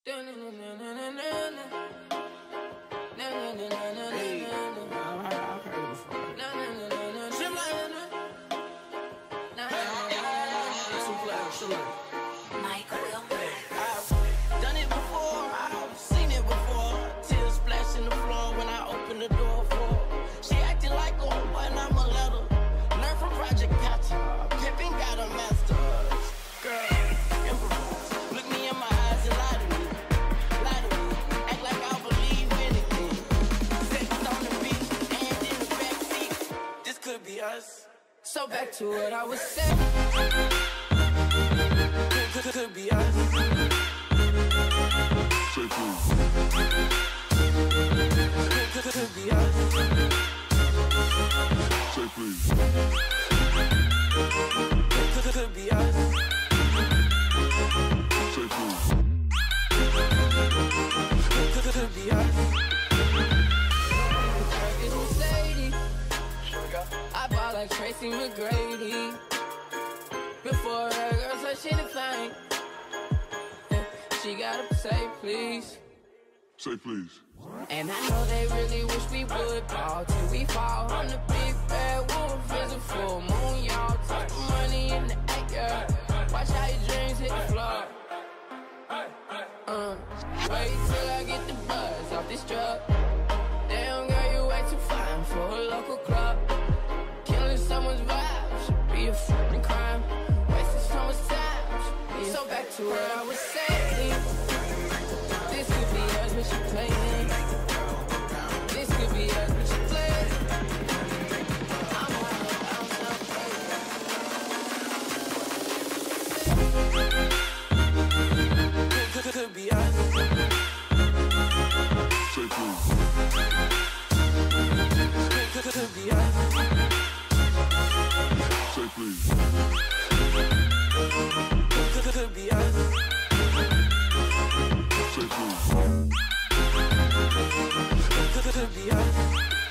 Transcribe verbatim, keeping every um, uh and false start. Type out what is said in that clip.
Hey, I heard it before. Mike Wilmer. I've done it before, I've seen it before. Tears splash in the floor when I open the door for her. She acting like a when I'm a letter. Learn from Project Gotcha. Pippin got a master's. Girl, improvise. Look me in my eyes and lie to me. Lie to me. Act like I believe anything. Sex on the beach and in the backseat. This could be us. So back to what I was saying. Could, could, could be us. Say please. Could, could, could be us. Say please. Could, could, could be us. Say please. Could, could, could be us. It's Mercedes. I bought like Tracy McGrady. Before that girl said she the thing. She gotta say please. Say please. And I know they really wish we would ball till we fall. I'm the big bad wolf, it's a full moon, y'all. Talk money in the air, watch how your dreams hit the floor. Uh, wait till I get the buzz off this drug. Damn girl, you way too fine for a local club. Killing someone's vibe should be a fucking crime. Wasting so much time should be. So back to what I was saying. This could be us, but you playing. This could be us, but you playing. I'm wild, I'm so crazy. Could, could, could be us. Say please. Could, could, could be us. Say please. Could, could, could be us. Say please. Could, could, could be us.